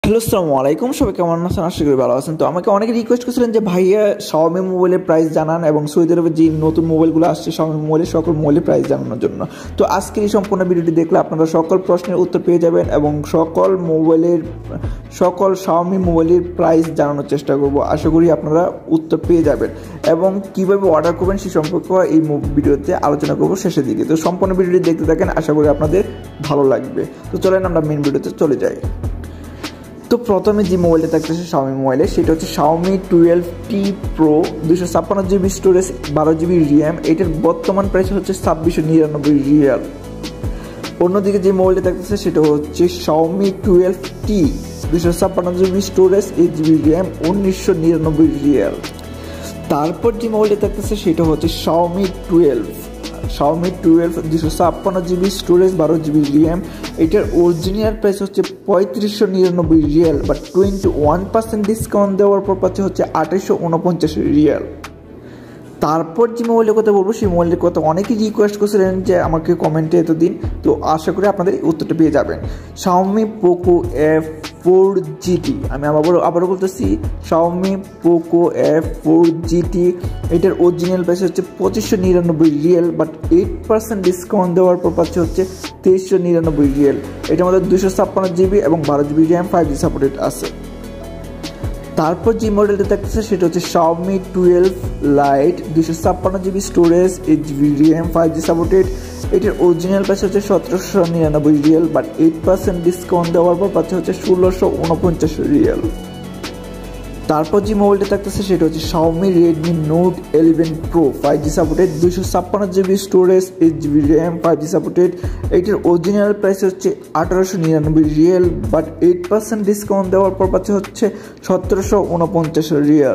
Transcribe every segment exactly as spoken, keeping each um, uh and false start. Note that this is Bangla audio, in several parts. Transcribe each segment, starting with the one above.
হ্যালো, আসসালামু আলাইকুম। সবাই কেমন আছেন? আশা করি ভালো আছেন। তো আমাকে অনেকে রিকোয়েস্ট করেছিলেন যে ভাইয়া Xiaomi মোবাইলের প্রাইস জানান এবং সৌদি আরবে যে নতুন মোবাইলগুলো আসছে Xiaomi মোবাইলের সকল মোবাইলের প্রাইস জানানোর জন্য। তো আজকের এই সম্পূর্ণ ভিডিওটি দেখলে আপনারা সকল প্রশ্নের উত্তর পেয়ে যাবেন এবং সকল মোবাইলের সকল Xiaomi মোবাইলের প্রাইস জানানোর চেষ্টা করব। আশা করি আপনারা উত্তর পেয়ে যাবেন এবং কীভাবে অর্ডার করবেন সেই সম্পর্কে এই ভিডিওতে আলোচনা করব শেষের দিকে। তো সম্পূর্ণ ভিডিওটি দেখতে থাকেন, আশা করি আপনাদের ভালো লাগবে। তো চলেন আমরা মেন ভিডিওতে চলে যাই। তো প্রথমে যে মোবাইলটা থাকতেছে Xiaomi মোবাইলে, সেটা হচ্ছে Xiaomi টুয়েলভ টি প্রো, দুশো ছাপ্পান্ন জিবি স্টোরেজ, বারো জিবি র্যাম। এটার বর্তমান প্রাইস হচ্ছে ছাব্বিশশো নিরানব্বই রিয়াল। অন্যদিকে যে মোবাইলটা থাকতেছে সেটা হচ্ছে Xiaomi টুয়েলভ টি, দুশো ছাপ্পান্ন GB storage, eight GB RAM, উনিশশো নিরানব্বই রিয়াল। তারপর যে মোবাইলটা থাকতেছে সেটা হচ্ছে Xiaomi টুয়েলভ Xiaomi টুয়েলভ, দুশো ছাপ্পান্ন জিবি স্টোরেজ, বারো জিবি র্যাম। এটার অরিজিনাল প্রাইস হচ্ছে পঁয়ত্রিশশো নিরানব্বই riyal, but twenty one percent discount দেওয়ার পর পাচ্ছে হচ্ছে আঠাশশো উনপঞ্চাশ রিয়াল। তারপর যে মোবাইলের কথা বলবো সেই মোবাইলের কথা অনেকেই রিকোয়েস্ট করছিলেন যে আমাকে কমেন্টে এতদিন, তো আশা করি আপনাদের উত্তরটা পেয়ে যাবেন। Xiaomi Poco F four GT, আমি আবারও আবারও বলতেছি Xiaomi Poco F four GT. এটার অরিজিনাল প্রাইস হচ্ছে পঁচিশশো নিরানব্বই riyal, but eight percent discount দেওয়ার পর পাচ্ছে হচ্ছে তেইশশো নিরানব্বই রিয়াল। এটার মধ্যে দুশো ছাপ্পান্ন জিবি এবং বারো GB RAM, five G supported আছে। তারপর যে মডেলটা থাকতেছে সেটা হচ্ছে Xiaomi টুয়েলভ লাইট, দুশো ছাপ্পান্ন GB storage, eight GB RAM, five G supported. এটার অরিজিনাল প্রাইস হচ্ছে সতেরোশো নিরানব্বই riyal, but eight percent discount দেওয়ার পর পাচ্ছে হচ্ছে ষোলোশো উনপঞ্চাশ রিয়াল। তারপর যে মোবাইলটা থাকতেছে সেটা হচ্ছে Xiaomi Redmi Note eleven Pro, five G supported, দুশো ছাপ্পান্ন GB storage, eight GB RAM, five G supported. এইটার অরিজিনাল প্রাইস হচ্ছে আঠারোশো নিরানব্বই riyal, but eight percent discount দেওয়ার পর পাচ্ছে হচ্ছে সতেরোশো উনপঞ্চাশ রিয়াল।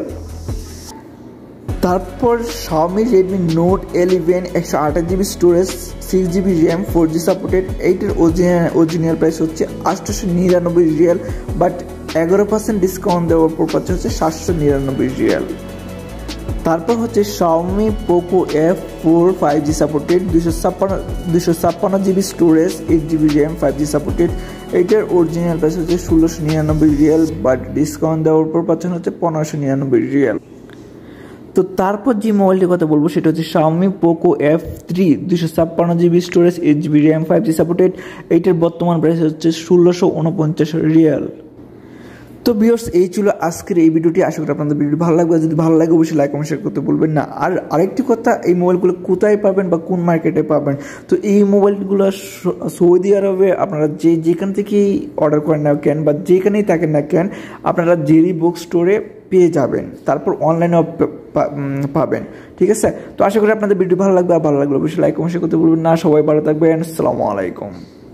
তারপর Xiaomi রেডমি নোট ইলেভেন, একশো আঠাশ GB storage, six GB RAM, four G supported. এইটার অরিজিনাল অরিজিনাল প্রাইস হচ্ছে আটশোশো নিরানব্বই রিয়াল, বাট এগারো পার্সেন্ট ডিসকাউন্ট দেওয়ার পর পাচ্ছে হচ্ছে সাতশো নিরানব্বই রিয়াল। তারপর হচ্ছে Xiaomi Poco F four, five G supported, দুশো ছাপ্পান্ন দুশো ছাপ্পান্ন GB storage, eight GB RAM, five G supported. এইটার অরিজিনাল প্রাইস হচ্ছে ষোলোশো নিরানব্বই রিয়াল, বাট ডিসকাউন্ট দেওয়ার পর পাচ্ছেন হচ্ছে পনেরোশো নিরানব্বই রিয়াল। তো তারপর যে মোবাইলটির কথা বলবো সেটা হচ্ছে Xiaomi Poco এফ থ্রি, দুশো ছাপ্পান্ন GB storage, eight GB RAM, five G supported. এইটার বর্তমান প্রাইস হচ্ছে ষোলোশো উনপঞ্চাশ রিয়াল। তো ভিউয়ার্স, এই ছিল আজকের এই ভিডিওটি। আশা করি আপনাদের ভিডিওটি ভালো লাগবে। যদি ভালো লাগে অবশ্যই লাইক কমেন্ট শেয়ার করতে ভুলবেন না। আর আরেকটি কথা, এই মোবাইলগুলো কোথায় পাবেন বা কোন মার্কেটে পাবেন? তো এই মোবাইলগুলো সৌদি আরবে আপনারা যে যেখান থেকেই অর্ডার করেন না কেন বা যেখানেই থাকেন না কেন, আপনারা জেরি বুক স্টোরে পেয়ে যাবেন। তারপর অনলাইনেও পাবেন, ঠিক আছে? তো আশা করি আপনাদের ভিডিও ভালো লাগবে। আর ভালো লাগলে অবশ্যই লাইক কমেন্ট শেয়ার করতে ভুলবেন না। সবাই ভালো থাকবেন। আসসালামু আলাইকুম।